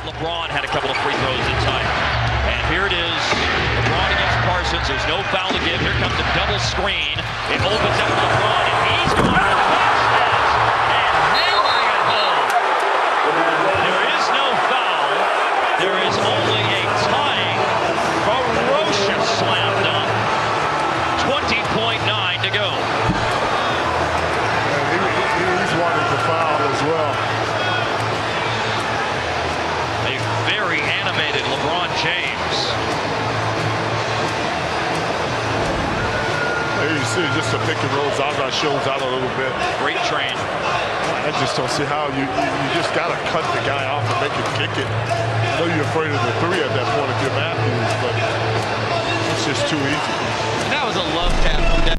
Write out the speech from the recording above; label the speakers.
Speaker 1: LeBron had a couple of free throws inside. And here it is. LeBron against Parsons. There's no foul to give. Here comes a double screen. It opens up to LeBron, and he's going to and hammering it home. There is no foul. There is only a tying, ferocious slam dunk. 20.9 to go.
Speaker 2: He's wanting to foul as well.
Speaker 1: A very animated LeBron James.
Speaker 2: There you see just a pick and roll. Zaza shows out a little bit.
Speaker 1: Great train.
Speaker 2: I just don't see how you just got to cut the guy off and make him kick it. I know you're afraid of the three at that point if you're Matthews, but it's just too easy.
Speaker 3: That was a love tap from